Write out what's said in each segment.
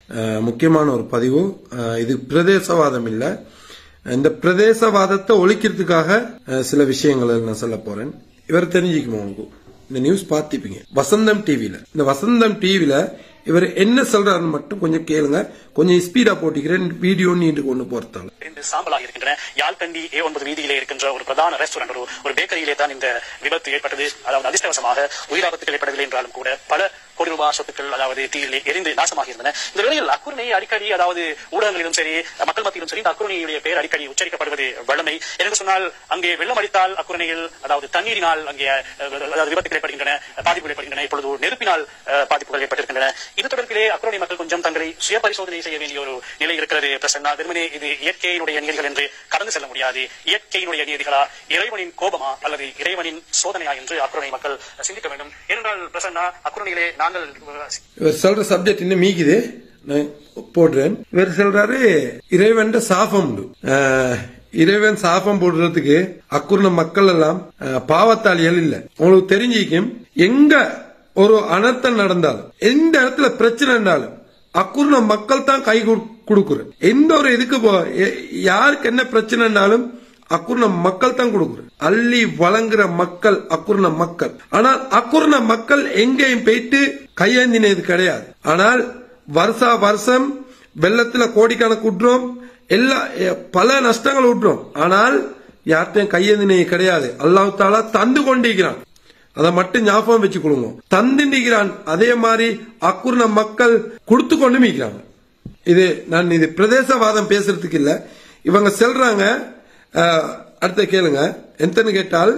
முக்கியமான ஒரு பதிவு. இது பிரதேசவாதம் இல்ல. இந்த பிரதேசவாதத்தை ஒழிக்கிறதுக்காக சில விஷயங்களை நான் சொல்ல போறேன். இவர் தெரிஞ்சுக்குமா? உங்களுக்கு இந்த நியூஸ் பார்த்திப்பீங்க வசந்தம் டிவில. இந்த வசந்தம் டிவில இவர் என்ன சொல்றாருன்னு மட்டும் கொஞ்சம் கேளுங்க. கொஞ்சம் ஸ்பீடா போட்டிக்கிறேன் வீடியோ நீண்டு கொண்டு போறதால. சாம்பலாக இருக்கின்றன. யாழ்கண்டி A9 வீதியிலே இருக்கின்ற ஒரு பிரதான ரெஸ்டாரண்ட், ஒரு பேக்கரியிலே தான் இந்த விபத்து ஏற்பட்டது. அதாவது அதிர்ஷ்டவசமாக உயிராபத்துகள் ஏற்படவில்லை என்றாலும் கூட பல கோடி ரூபாய் சொத்துக்கள் அதாவது தீயிலே எரிந்து நாசமாக இருந்தன. இந்த வேளையில் அக்குரணை அடிக்கடி அதாவது ஊடகங்களிலும் சரி மக்கள் மத்தியிலும் சரி இந்த அக்குரணையுடைய பெயர் அடிக்கடி உச்சரிக்கப்படுவது வழமை. என்று சொன்னால் அங்கே வெள்ளம் அடித்தால் அக்குரணையில் அதாவது தண்ணீரினால் அங்கே விபத்துகள் ஏற்படுகின்றன, பாதிப்புகள் ஏற்படுகின்றன. இப்பொழுது நெருப்பினால் பாதிப்புகள் ஏற்பட்டிருக்கின்றன. இது தொடர்பிலே அக்குரணை மக்கள் கொஞ்சம் தங்களை சுய பரிசோதனை செய்ய வேண்டிய ஒரு நிலை இருக்கிறது. பிரசன்னா, வெறுமனே இது இயற்கையினுடைய நீதிகள் என்று கடந்து செல்ல முடியாது. இயற்கையினுடைய நீதிகளா, இறைவனின் கோபமா அல்லது இறைவனின் சோதனையா என்று அக்குரணை மக்கள் சிந்திக்க வேண்டும். ஏனென்றால் பிரசன்னா, அக்குரணையிலே நாங்கள் சொல்ற சப்ஜெக்ட் இன்னும் மீக்குது போடுறேன். இவர் சொல்றாரு இறைவன் சாபம் உண்டு. இறைவன் சாபம் போடுறதுக்கு அக்குரண மக்கள் எல்லாம் பாவத்தாளிகள் இல்ல. உங்களுக்கு தெரிஞ்சிக்கும், எங்க ஒரு அனர்த்தம் நடந்தாலும் எந்த இடத்துல பிரச்சனை இருந்தாலும் அக்குரண மக்கள் தான் கை கொடுக்குற. எந்த ஒரு இதுக்கு யாருக்கு என்ன பிரச்சனைனாலும் அக்குரண மக்கள் தான் கொடுக்குற. அள்ளி வழங்குற மக்கள் அக்குரண மக்கள். ஆனால் அக்குரண மக்கள் எங்கேயும் போயிட்டு கையேந்தினது கிடையாது. ஆனால் வருஷா வருஷம் வெள்ளத்துல கோடிக்கணக்கு விட்டுறோம், எல்லா பல நஷ்டங்கள் விட்டுறோம். ஆனால் யார்ட்டையும் கையேந்தினது கிடையாது. அல்லாஹ் தஆலா தந்து கொண்டிருக்கிறான். அதை மட்டும் ஞாபகம் வச்சு கொடுங்க. தந்துக்கிறான். அதே மாதிரி அக்குரண மக்கள் கொடுத்து கொண்டு மீக்கிறாங்க. இது பிரதேசவாதம் பேசுறதுக்கு இல்ல. இவங்க சொல்றாங்க. அடுத்த கேளுங்க. எத்தனை கேட்டால்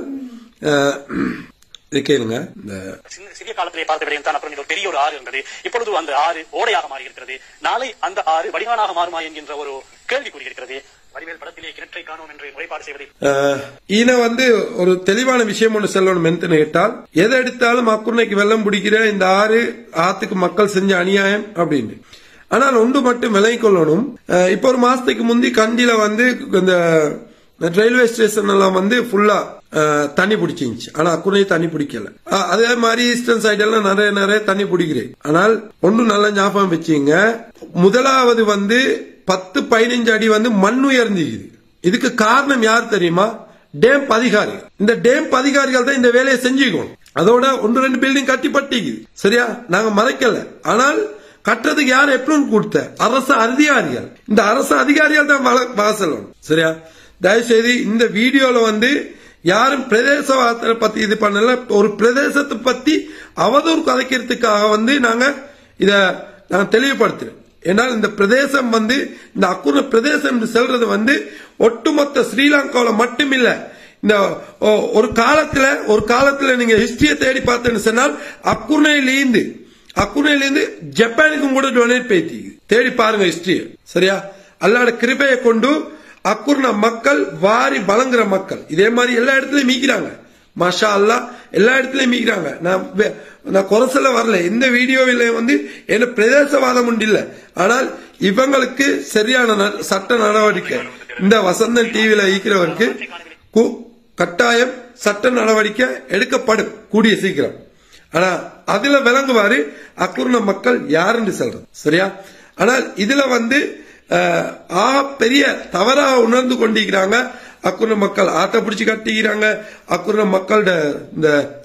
கேளுங்க. சிறிய காலத்திலே பார்த்த விடயம் தான் அப்புறம் பெரிய ஒரு ஆறு இருந்தது. இப்பொழுது அந்த ஆறு ஓடையாக மாறி இருக்கிறது. நாளை அந்த ஆறு வடிகானாக மாறுமா என்கின்ற ஒரு கேள்வி கூறியிருக்கிறது. வடிவேல் படத்திலே கிணற்றை காணோம் என்று முறைப்பாடு செய்வது ஒரு தெளிவான விஷயம் ஒன்று சொல்லணும். எத்தனை கேட்டால் எதை எடுத்தாலும் அக்குரணைக்கு வெள்ளம் பிடிக்கிற இந்த ஆறு ஆத்துக்கு மக்கள் செஞ்ச அநியாயம் அப்படின்னு. ஆனால் ஒன்று மட்டும் விலகிக் கொள்ளணும். இப்ப ஒரு மாசத்துக்கு முந்தி கண்டில இந்த ரயில்வே ஸ்டேஷன் எல்லாம் ஃபுல்லா தண்ணி பிடிச்சிருந்துச்சு. ஆனா அக்குரணை தண்ணி பிடிக்கல. அதே மாதிரி ஈஸ்டர்ன் சைடு எல்லாம் நிறைய தண்ணி பிடிக்கிறேன். ஆனால் ஒன்று நல்ல ஞாபகம் வச்சுங்க. முதலாவது 10-15 அடி மண் உயர்ந்திருக்குது. இதுக்கு காரணம் யார் தெரியுமா? டேம் அதிகாரிகள். இந்த டேம் அதிகாரிகள் தான் இந்த வேலையை செஞ்சுக்கணும். அதோட 1-2 பில்டிங் கட்டி பட்டிக்குது. சரியா? நாங்க மறைக்கல. ஆனால் கட்டுறதுக்கு யார் எப்படி கொடுத்த? அரசு அதிகாரிகள். இந்த அரசு அதிகாரிகள் தான் வாசல். சரியா? தயவுசெய்து இந்த வீடியோல யாரும் பிரதேசவாதத்தை பத்தி இது பண்ணல. ஒரு பிரதேசத்தை பத்தி அவதூறு கதைக்கிறதுக்காக நாங்க இத தெளிவுபடுத்துறேன். ஏன்னால் இந்த பிரதேசம் இந்த அக்குரண பிரதேசம் செல்றது ஒட்டுமொத்த ஸ்ரீலங்காவில மட்டுமில்ல. இந்த ஒரு காலத்துல நீங்க ஹிஸ்டரியை தேடி பார்த்தேன்னு சொன்னால் அக்குரணையிலிருந்து ஜப்பானுக்கும் கூட டொனேட் பேத்தி தேடி பாருங்க ஹிஸ்டரிய. சரியா? அல்லாஹ்வுடைய கிருபையை கொண்டு அக்குரண மக்கள் வாரி வழங்குற மக்கள் இதே மாதிரி எல்லா இடத்துலயும் மீக்கிறாங்க. மாஷா அல்லாஹ், எல்லா இடத்துலயும் மீக்கிறாங்க. நான் குறைசல வரல. இந்த வீடியோவில் என்ன பிரதேசவாதம் உண்டு இல்ல. ஆனால் இவங்களுக்கு சரியான சட்ட நடவடிக்கை இந்த வசந்தன் டிவியில ஈக்கிறவருக்கு கட்டாயம் சட்ட நடவடிக்கை எடுக்கப்படும் கூடிய சீக்கிரம். ஆனா அதுல விளங்குவாரு அக்குரண மக்கள் யாருன்னு சொல்றது. சரியா? ஆனால் இதுல பெரிய தவறா உணர்ந்து கொண்டிருக்கிறாங்க. அக்குரண மக்கள் ஆட்ட பிடிச்சு கட்டிக்கிறாங்க. அக்குரண மக்களோட இந்த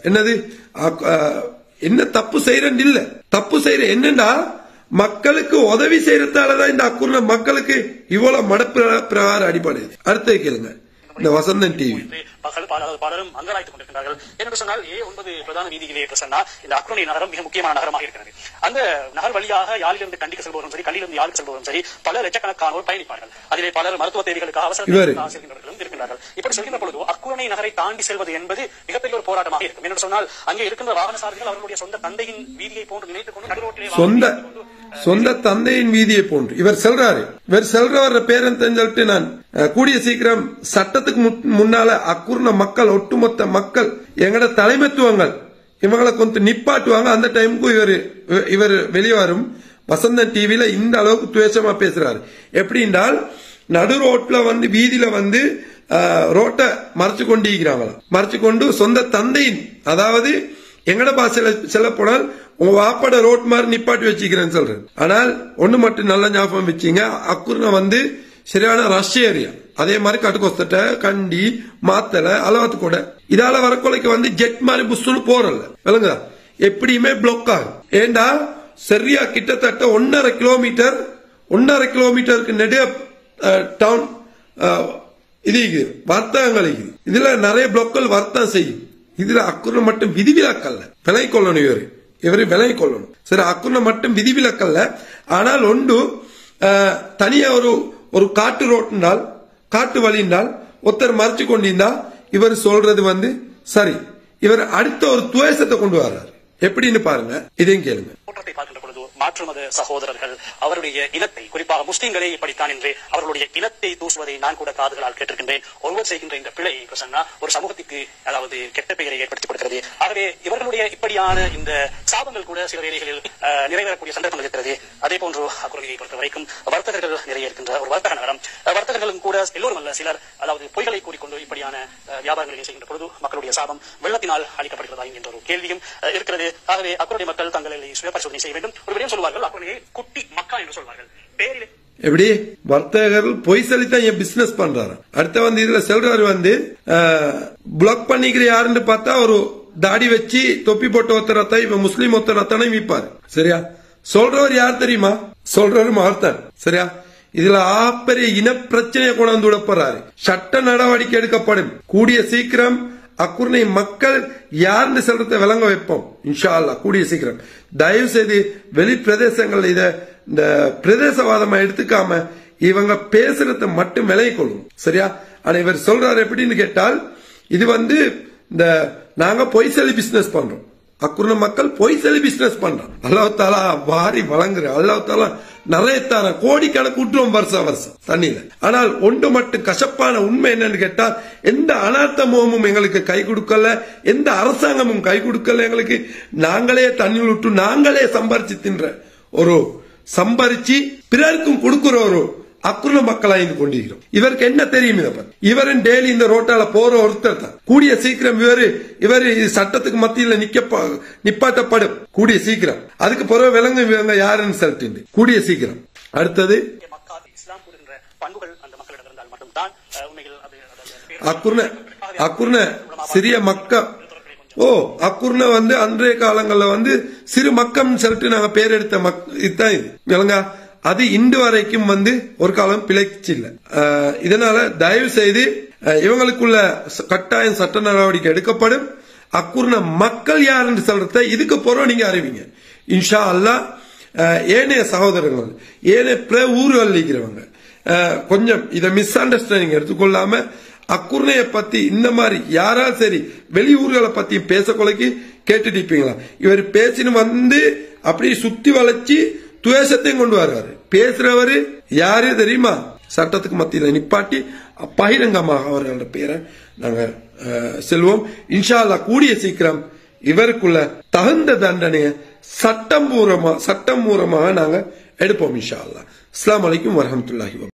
என்ன தப்பு செய்யறன்னு இல்ல. தப்பு செய்யற என்னன்னா மக்களுக்கு உதவி செய்யறதாலதான் இந்த அக்குரண மக்களுக்கு இவ்வளவு மடப்பு பிரகாரம் அடிப்படை. அடுத்த கேளுங்க. இந்த வசந்தன் டிவி பலரும் அங்கலாய்த்துக் கொண்டிருக்கிறார்கள். என்று சொன்னால் A9 பிரதான வீதியிலே பிரசன்னா இந்த அக்குரணை நகரம் மிக முக்கியமான நகரமாக இருக்கிறது. அந்த நகர் வழியாக யாழிலிருந்து கண்டிக்கு செல்பவரும் சரி, கண்டிலிருந்து யாழுக்கு செல்பவரும் சரி, பல லட்சக்கணக்கானோர் பயணிப்பார்கள். அதிலே பலர் மருத்துவ தேவைகளுக்காக அவசர செல்கின்றவர்களும் இருக்கின்றார்கள். இப்படி சொல்கின்ற பொழுது அக்குரணை நகரை தாண்டி செல்வது என்பது மிகப்பெரிய ஒரு போராட்டமாக இருக்கும். என்று சொன்னால் அங்கே இருக்கின்ற வாகன சாரதிகள் அவர்களுடைய சொந்த தந்தையின் வீதியை போன்று நினைத்துக் கொண்டு நடுரோட்டிலே சொந்த தந்தையின் வீதியை போன்று இவர் செல்றவர் பேரன் தெரிஞ்சுட்டு நான் கூடிய சீக்கிரம் சட்டத்துக்கு முன்னால அக்குரண மக்கள் ஒட்டுமொத்த மக்கள் எங்கட தலைமைத்துவங்கள் இவங்களை கொஞ்சம் நிப்பாட்டுவாங்க. அந்த டைமுக்கு இவர் வெளியே வரும். வசந்தன் டிவியில இந்த அளவுக்கு துவேஷமா பேசுறாரு. எப்படி என்றால் நடு ரோட்ல வீதியில ரோட்டை மறைச்சு கொண்டிருக்கிறாங்களா, மறைச்சு கொண்டு சொந்த தந்தையின் அதாவது எங்கட பாசையில செல்ல போனால் உங்க வாப்பட ரோட் மாதிரி நிப்பாட்டி வச்சுக்கிறேன்னு சொல்றேன். ஆனால் ஒண்ணு மட்டும் நல்ல ஞாபகம் வச்சீங்க, அக்குர்ன வந்து சரியான ரஷ் ஏரியா. அதே மாதிரி கட்டுக்கொஸ்தட்ட, கண்டி, மாத்தலை, அளவத்து கூட இதால வரக்கொலைக்கு வந்து ஜெட் மாதிரி புஷ்னு போறல விளங்குதா, எப்படியுமே பிளாக் ஆகும். ஏண்டா சரியா கிட்டத்தட்ட 1.5 கிலோமீட்டருக்கு நெடு டவுன் இது வர்த்தகங்கள் இதுல நிறைய பிளாக்கள் வர்த்தகம் செய்யும். இதுல அக்குர்ன மட்டும் விதிவிலக்கல்ல, விலை கொள்ளணும். இவரு விலை கொள்ளணும். சரி, அக்குர்ன மட்டும் விதிவிலக்கல்ல. ஆனால் ஒன்று தனியா ஒரு காட்டு ரோட்டினால், காட்டு வழியினால் ஒருத்தர் மறைச்சு கொண்டிருந்தா இவர் சொல்றது வந்து சரி, இவர் அடுத்த ஒரு துவேஷத்தை கொண்டு வர்றாரு. எப்படின்னு பாருங்க, இதையும் கேளுங்க. பார்க்கின்ற பொழுது மாற்று மத சகோதரர்கள் அவருடைய இனத்தை, குறிப்பாக முஸ்லிம்களே இப்படித்தான் என்று அவர்களுடைய இனத்தை தூசுவதை நான் கூட காதுகளால் கேட்டிருக்கின்றேன். ஒருவர் செய்கின்ற இந்த பிழை பிரசன்னா ஒரு சமூகத்திற்கு அதாவது கெட்ட பெயரை ஏற்படுத்தி கொடுக்கிறது. ஆகவே இவர்களுடைய இப்படியான இந்த சாபங்கள் கூட சில வேளைகளில் நிறைவேறக்கூடிய சந்தர்ப்பங்கள் இருக்கிறது. அதே போன்று அக்குறையை பொறுத்த வரைக்கும் வர்த்தகர்கள் நிறைய இருக்கின்ற ஒரு வர்த்தக நகரம். வர்த்தகர்களும் கூட எல்லோரும் அல்ல, சிலர் அதாவது பொய்களை கூறிக்கொண்டு இப்படியான வியாபாரங்களை செய்கின்ற பொழுது மக்களுடைய சாபம் வெள்ளத்தினால் அளிக்கப்படுகிறதா என்ற ஒரு கேள்வியும் இருக்கிறது. ஆகவே அக்குறைய மக்கள் தங்களை சுய பரிசோதனை செய்ய வேண்டும். ஒரு விடயம் சொல்வார்கள், அக்குறையை குட்டி மக்கா என்று சொல்வார்கள். பேரில் எப்படி வர்த்தகர்கள் பொய் சொல்லித்தான் என் பிசினஸ் பண்றாரு. அடுத்த வந்து இதுல சொல்றாரு வந்து பிளாக் பண்ணிக்கிற யாருன்னு பார்த்தா ஒரு தாடி வச்சு தொப்பி போட்ட ஒருத்தரத்தை இவன் முஸ்லீம் ஒருத்தரத்தானே மீப்பாரு. சரியா, சொல்றவர் யார் தெரியுமா? சொல்றவர் மார்த்தான். சரியா, இதுல ஆப்பெரிய இன பிரச்சனையை கொண்டாந்து விடப்படுறாரு. சட்ட நடவடிக்கை எடுக்கப்படும். கூடிய சீக்கிரம் அக்குர்னை மக்கள் யாருன்னு சொல்றத விளங்க வைப்போம் இன்ஷா அல்லாஹ். கூடிய சீக்கிரம் தயவு செய்து வெளி பிரதேசங்கள் இத இந்த பிரதேசவாதமா எடுத்துக்காம இவங்க பேசுறத மட்டும் விலை கொள்ளும். சரியா, ஆனா இவர் சொல்றாரு எப்படின்னு கேட்டால், இது வந்து இந்த நாங்க பொய் சொல்லி பிசினஸ் பண்றோம், அக்குர்ன மக்கள் பொய் சொல்லி பிசினஸ் பண்றோம். அல்லாஹ் தஆலா வாரி வழங்குற, அல்லாஹ் தஆலா நிறைய தர கோடிக்கணக்கு விட்டுரும் வருஷம் தண்ணியில. ஆனால் ஒன்று மட்டும் கசப்பான உண்மை என்னன்னு கேட்டா, எந்த அனாத்த முகமும் எங்களுக்கு கை கொடுக்கல, எந்த அரசாங்கமும் கை கொடுக்கல எங்களுக்கு. நாங்களே தண்ணியில் விட்டு நாங்களே சம்பாரிச்சு தின்ற ஒரு சம்பாரிச்சு பிறருக்கும் கொடுக்கிற ஒரு அக்குர்ன மக்களா இருந்து கொண்டிருக்கிறோம். இவருக்கு என்ன தெரியும்? இவரும் டெய்லி இந்த ரோட்டால போற ஒருத்தர் தான். கூடிய சீக்கிரம் இவர் சட்டத்துக்கு மத்தியில் நிப்பாட்டப்படும். கூடிய சீக்கிரம் அதுக்கு பிறகு விலங்கு இவங்க யாருன்னு சொல்லிட்டு கூடிய சீக்கிரம். அடுத்தது இஸ்லாம் கூறுகின்ற பண்புகள் அந்த மக்களிடம் இருந்தால் மட்டும்தான் உண்மையில் அக்குர்ன சிறிய மக்கள். அக்குர்ன வந்து அன்றைய காலங்கள்ல வந்து சிறு மக்கள் சொல்லிட்டு நாங்க பேர் எடுத்த இதுதான் இது விலங்கா. அது இன்று வரைக்கும் வந்து ஒரு காலம் பிழைச்சு இல்ல. இதனால தயவு செய்து இவங்களுக்குள்ள கட்டாயம் சட்ட நடவடிக்கை எடுக்கப்படும். அக்குர்ன மக்கள் யார் என்று சொல்றத இதுக்கு பிறகு நீங்க அறிவிங்க இன்ஷா அல்லாஹ். ஏனைய சகோதரர்கள் ஏனைய பிற ஊர்கள் இருக்கிறவங்க கொஞ்சம் இதை மிஸ் அண்டர்ஸ்டாண்டிங் எடுத்துக்கொள்ளாம அக்குர்னைய பத்தி இந்த மாதிரி யாரால் சரி வெளியூர்களை பத்தி பேசக்கொலைக்கு கேட்டுட்டு இருப்பீங்களா? இவர் பேசின்னு வந்து அப்படியே சுத்தி வளைச்சு துவேஷத்தையும் கொண்டு வர்றாரு. பேசுறவரு யாரு தெரியுமா? சட்டத்துக்கு மத்தியில் நிப்பாட்டி பகிரங்கமாக அவர்களோட பேரை நாங்க செல்வோம் இன்ஷா அல்லாஹ். கூடிய சீக்கிரம் இவருக்குள்ள தகுந்த தண்டனையை சட்டம் மூலமாக நாங்க எடுப்போம் இன்ஷா அல்லாஹ். அஸ்ஸலாமு அலைக்கும் வரஹ்மத்துல்லாஹி.